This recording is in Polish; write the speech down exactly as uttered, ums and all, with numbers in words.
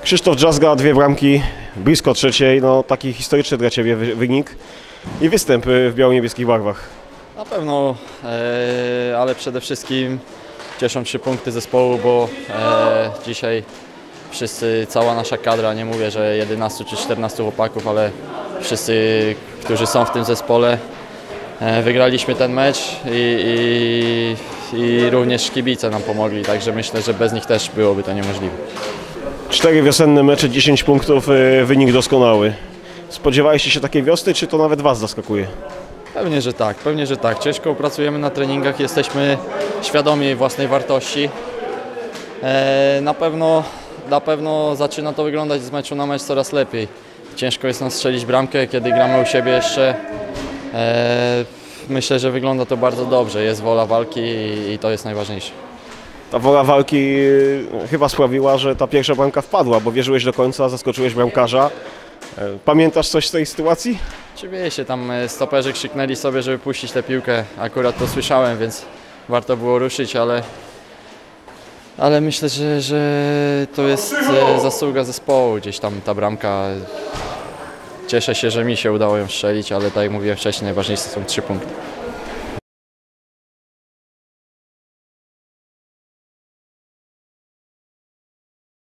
Krzysztof Drzazga, dwie bramki, blisko trzeciej, no taki historyczny dla Ciebie wynik i występ w biało-niebieskich barwach. Na pewno, e, ale przede wszystkim cieszą trzy punkty zespołu, bo e, dzisiaj wszyscy, cała nasza kadra, nie mówię, że jedenastu czy czternastu chłopaków, ale wszyscy, którzy są w tym zespole, e, wygraliśmy ten mecz i, i, i również kibice nam pomogli, także myślę, że bez nich też byłoby to niemożliwe. Cztery wiosenne mecze, dziesięć punktów, wynik doskonały. Spodziewaliście się takiej wiosny, czy to nawet Was zaskakuje? Pewnie, że tak, pewnie, że tak. Ciężko pracujemy na treningach, jesteśmy świadomi własnej wartości. E, na pewno, na pewno zaczyna to wyglądać z meczu na mecz coraz lepiej. Ciężko jest nam strzelić bramkę, kiedy gramy u siebie jeszcze. E, myślę, że wygląda to bardzo dobrze, jest wola walki i, i to jest najważniejsze. Ta wola walki chyba sprawiła, że ta pierwsza bramka wpadła, bo wierzyłeś do końca, zaskoczyłeś bramkarza. Pamiętasz coś z tej sytuacji? Oczywiście, tam stoperzy krzyknęli sobie, żeby puścić tę piłkę. Akurat to słyszałem, więc warto było ruszyć, ale, ale myślę, że, że to jest zasługa zespołu. Gdzieś tam ta bramka. Cieszę się, że mi się udało ją strzelić, ale tak jak mówiłem wcześniej, najważniejsze są trzy punkty.